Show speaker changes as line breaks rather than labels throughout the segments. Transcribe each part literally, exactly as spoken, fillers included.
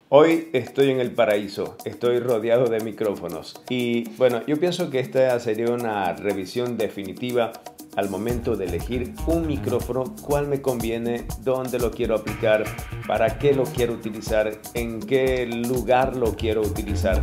Hoy estoy en el paraíso, estoy rodeado de micrófonos y bueno, yo pienso que esta sería una revisión definitiva al momento de elegir un micrófono, cuál me conviene, dónde lo quiero aplicar, para qué lo quiero utilizar, en qué lugar lo quiero utilizar.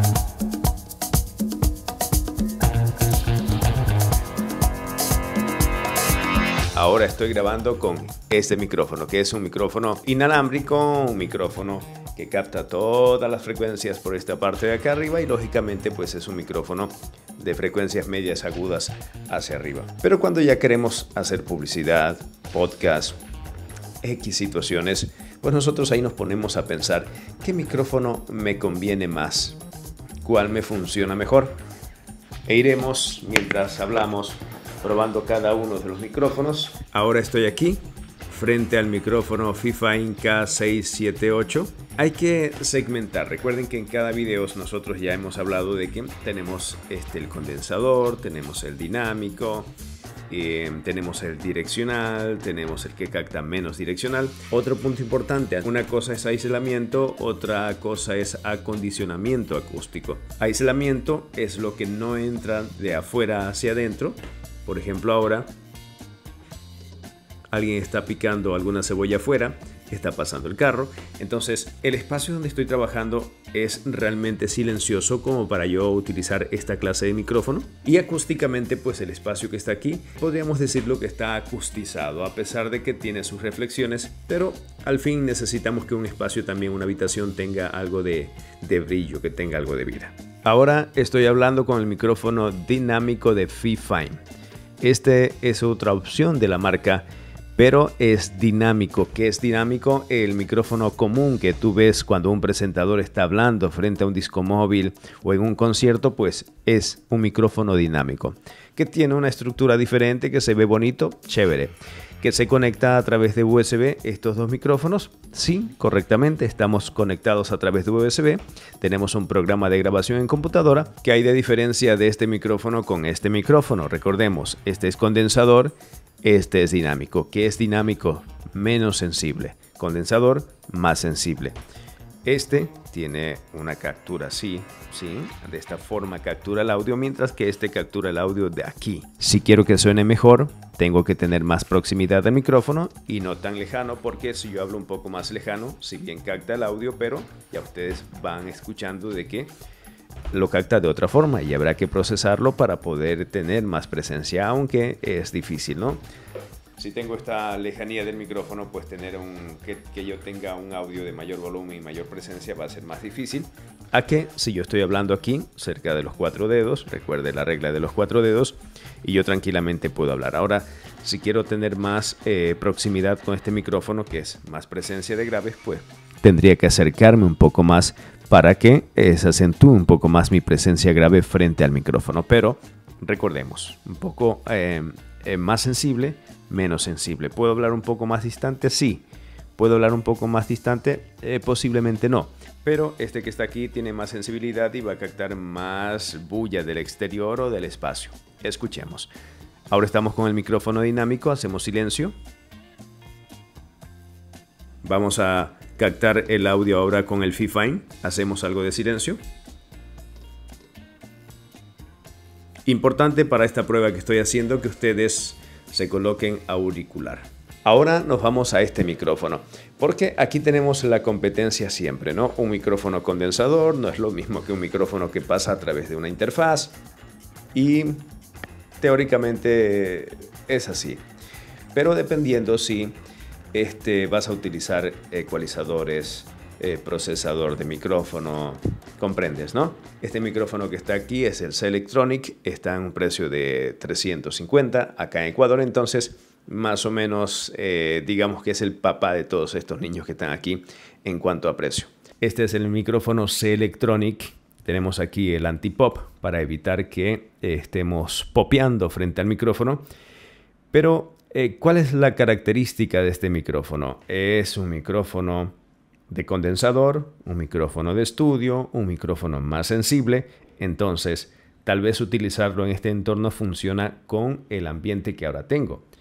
Ahora estoy grabando con este micrófono, que es un micrófono inalámbrico, un micrófono que capta todas las frecuencias por esta parte de acá arriba y lógicamente pues es un micrófono de frecuencias medias agudas hacia arriba. Pero cuando ya queremos hacer publicidad, podcast, X situaciones, pues nosotros ahí nos ponemos a pensar qué micrófono me conviene más, cuál me funciona mejor. E iremos, mientras hablamos, probando cada uno de los micrófonos. Ahora estoy aquí frente al micrófono Fifine K seiscientos setenta y ocho. Hay que segmentar. Recuerden que en cada video nosotros ya hemos hablado de que tenemos este, el condensador, tenemos el dinámico, eh, tenemos el direccional, tenemos el que capta menos direccional. Otro punto importante, una cosa es aislamiento, otra cosa es acondicionamiento acústico. Aislamiento es lo que no entra de afuera hacia adentro. Por ejemplo, ahora alguien está picando alguna cebolla afuera, está pasando el carro. Entonces, el espacio donde estoy trabajando es realmente silencioso como para yo utilizar esta clase de micrófono. Y acústicamente, pues el espacio que está aquí, podríamos decirlo que está acustizado, a pesar de que tiene sus reflexiones. Pero al fin necesitamos que un espacio, también una habitación, tenga algo de, de brillo, que tenga algo de vida. Ahora estoy hablando con el micrófono dinámico de Fifine. Este es otra opción de la marca, pero es dinámico. ¿Qué es dinámico? El micrófono común que tú ves cuando un presentador está hablando frente a un disco móvil o en un concierto, pues es un micrófono dinámico, que tiene una estructura diferente, que se ve bonito, chévere. Que se conecta a través de U S B estos dos micrófonos. Sí, correctamente, estamos conectados a través de U S B. Tenemos un programa de grabación en computadora. ¿Qué hay de diferencia de este micrófono con este micrófono? Recordemos, este es condensador, este es dinámico. ¿Qué es dinámico? Menos sensible. Condensador, más sensible. Este tiene una captura así, ¿sí? De esta forma captura el audio, mientras que este captura el audio de aquí. Si quiero que suene mejor, tengo que tener más proximidad al micrófono y no tan lejano, porque si yo hablo un poco más lejano, si bien capta el audio, pero ya ustedes van escuchando de que lo capta de otra forma y habrá que procesarlo para poder tener más presencia, aunque es difícil, ¿no? Si tengo esta lejanía del micrófono, pues tener un que, que yo tenga un audio de mayor volumen y mayor presencia va a ser más difícil. A que si yo estoy hablando aquí, cerca de los cuatro dedos, recuerde la regla de los cuatro dedos, y yo tranquilamente puedo hablar. Ahora, si quiero tener más eh, proximidad con este micrófono, que es más presencia de graves, pues tendría que acercarme un poco más para que eh, se acentúe un poco más mi presencia grave frente al micrófono. Pero recordemos, un poco eh, eh, más sensible, menos sensible. ¿Puedo hablar un poco más distante? Sí. ¿Puedo hablar un poco más distante? Eh, posiblemente no. Pero este que está aquí tiene más sensibilidad y va a captar más bulla del exterior o del espacio. Escuchemos. Ahora estamos con el micrófono dinámico. Hacemos silencio. Vamos a captar el audio ahora con el Fifine. Hacemos algo de silencio. Importante para esta prueba que estoy haciendo que ustedes se coloquen auricular. Ahora nos vamos a este micrófono, porque aquí tenemos la competencia siempre, ¿no? Un micrófono condensador no es lo mismo que un micrófono que pasa a través de una interfaz y teóricamente es así. Pero dependiendo si este, vas a utilizar ecualizadores, eh, procesador de micrófono, comprendes, ¿no? Este micrófono que está aquí es el Selectronic, está en un precio de trescientos cincuenta acá en Ecuador, entonces más o menos eh, digamos que es el papá de todos estos niños que están aquí en cuanto a precio. Este es el micrófono Selectronic. Tenemos aquí el anti-pop para evitar que eh, estemos popeando frente al micrófono. Pero, eh, ¿cuál es la característica de este micrófono? Es un micrófono de condensador, un micrófono de estudio, un micrófono más sensible. Entonces, tal vez utilizarlo en este entorno funciona con el ambiente que ahora tengo.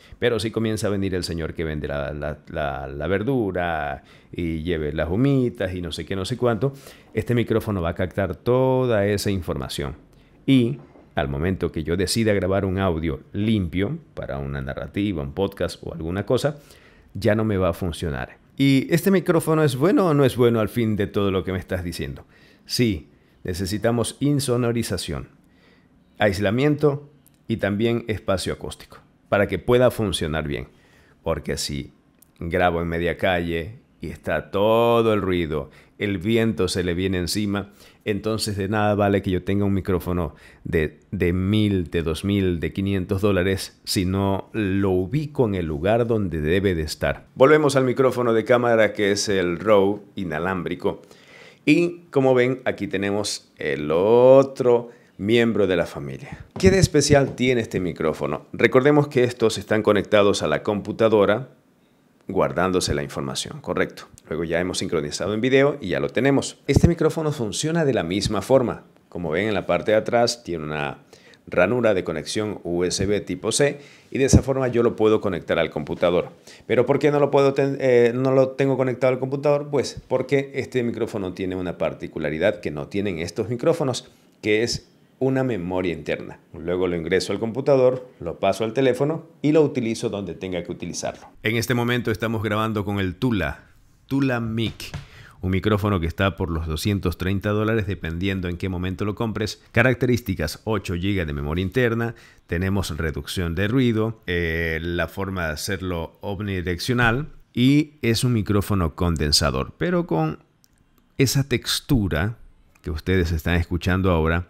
Pero si comienza a venir el señor que vende la, la, la, la verdura y lleve las humitas y no sé qué, no sé cuánto, este micrófono va a captar toda esa información. Y al momento que yo decida grabar un audio limpio para una narrativa, un podcast o alguna cosa, ya no me va a funcionar. ¿Y este micrófono es bueno o no es bueno al fin de todo lo que me estás diciendo? Sí, necesitamos insonorización, aislamiento y también espacio acústico para que pueda funcionar bien. Porque si grabo en media calle y está todo el ruido, el viento se le viene encima, entonces de nada vale que yo tenga un micrófono de, de mil, de dos mil, de quinientos dólares si no lo ubico en el lugar donde debe de estar. Volvemos al micrófono de cámara, que es el Rode inalámbrico. Y como ven, aquí tenemos el otro miembro de la familia. ¿Qué de especial tiene este micrófono? Recordemos que estos están conectados a la computadora, guardándose la información, correcto. Luego ya hemos sincronizado en video y ya lo tenemos. Este micrófono funciona de la misma forma. Como ven, en la parte de atrás tiene una ranura de conexión U S B tipo C y de esa forma yo lo puedo conectar al computador. ¿Pero por qué no lo, puedo eh, no lo tengo conectado al computador? Pues porque este micrófono tiene una particularidad que no tienen estos micrófonos, que es una memoria interna. Luego lo ingreso al computador, lo paso al teléfono y lo utilizo donde tenga que utilizarlo. En este momento estamos grabando con el Tula, Tula Mic, un micrófono que está por los doscientos treinta dólares dependiendo en qué momento lo compres. Características: ocho gigas de memoria interna, tenemos reducción de ruido, eh, la forma de hacerlo omnidireccional y es un micrófono condensador, pero con esa textura que ustedes están escuchando ahora,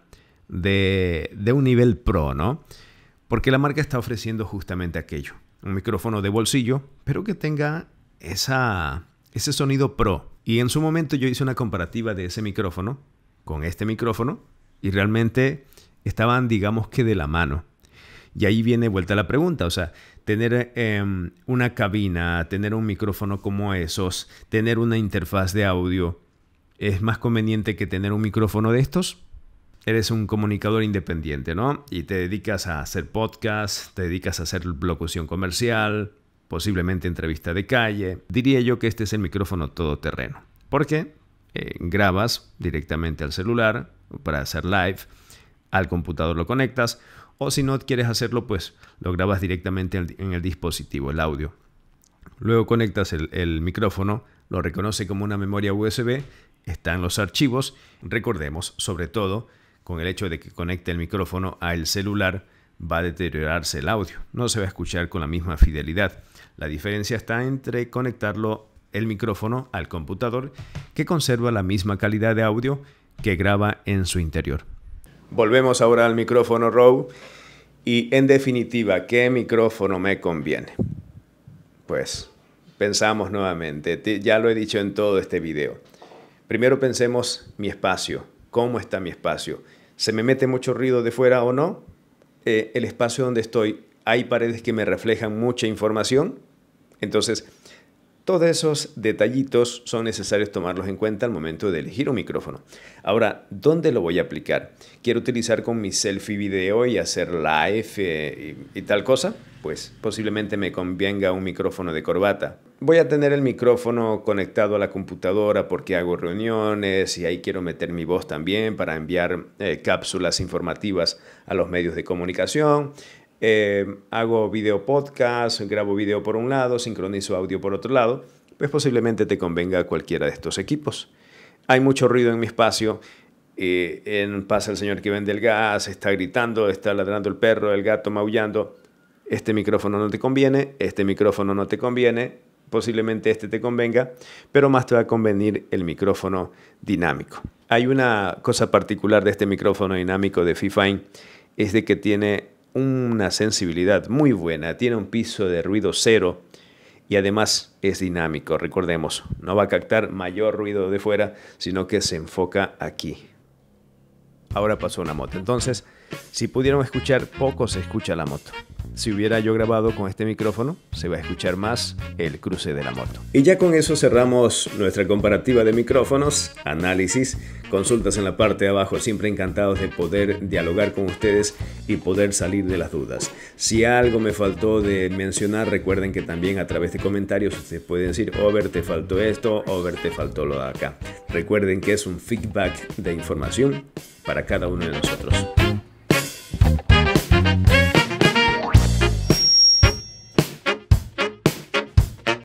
De, de un nivel pro, ¿no? Porque la marca está ofreciendo justamente aquello. Un micrófono de bolsillo, pero que tenga esa, ese sonido pro. Y en su momento yo hice una comparativa de ese micrófono con este micrófono y realmente estaban, digamos que de la mano. Y ahí viene vuelta la pregunta, o sea, tener eh, una cabina, tener un micrófono como esos, tener una interfaz de audio, ¿es más conveniente que tener un micrófono de estos? Eres un comunicador independiente, ¿no? Y te dedicas a hacer podcast, te dedicas a hacer locución comercial, posiblemente entrevista de calle. Diría yo que este es el micrófono todoterreno. ¿Por qué? Eh, grabas directamente al celular para hacer live, al computador lo conectas, o si no quieres hacerlo, pues lo grabas directamente en el dispositivo, el audio. Luego conectas el, el micrófono, lo reconoce como una memoria U S B, están los archivos. Recordemos, sobre todo, con el hecho de que conecte el micrófono al celular, va a deteriorarse el audio. No se va a escuchar con la misma fidelidad. La diferencia está entre conectarlo el micrófono al computador, que conserva la misma calidad de audio que graba en su interior. Volvemos ahora al micrófono Rode y, en definitiva, ¿qué micrófono me conviene? Pues pensamos nuevamente, ya lo he dicho en todo este video. Primero pensemos mi espacio. ¿Cómo está mi espacio? ¿Se me mete mucho ruido de fuera o no? Eh, el espacio donde estoy, ¿hay paredes que me reflejan mucha información? Entonces, todos esos detallitos son necesarios tomarlos en cuenta al momento de elegir un micrófono. Ahora, ¿dónde lo voy a aplicar? ¿Quiero utilizar con mi selfie video y hacer live eh, y, y tal cosa? Pues posiblemente me convenga un micrófono de corbata. Voy a tener el micrófono conectado a la computadora porque hago reuniones y ahí quiero meter mi voz también para enviar eh, cápsulas informativas a los medios de comunicación. Eh, hago video podcast, grabo video por un lado, sincronizo audio por otro lado, pues posiblemente te convenga cualquiera de estos equipos. Hay mucho ruido en mi espacio, eh, en, pasa el señor que vende el gas, está gritando, está ladrando el perro, el gato maullando. Este micrófono no te conviene, este micrófono no te conviene, posiblemente este te convenga, pero más te va a convenir el micrófono dinámico. Hay una cosa particular de este micrófono dinámico de Fifine, es de que tiene una sensibilidad muy buena, tiene un piso de ruido cero y además es dinámico. Recordemos, no va a captar mayor ruido de fuera, sino que se enfoca aquí. Ahora pasó una moto, entonces si pudieron escuchar, poco se escucha la moto. Si hubiera yo grabado con este micrófono, se va a escuchar más el cruce de la moto. Y ya con eso cerramos nuestra comparativa de micrófonos, análisis, consultas en la parte de abajo. Siempre encantados de poder dialogar con ustedes y poder salir de las dudas. Si algo me faltó de mencionar, recuerden que también a través de comentarios ustedes pueden decir: Over, te faltó esto, Over, te faltó lo de acá. Recuerden que es un feedback de información para cada uno de nosotros.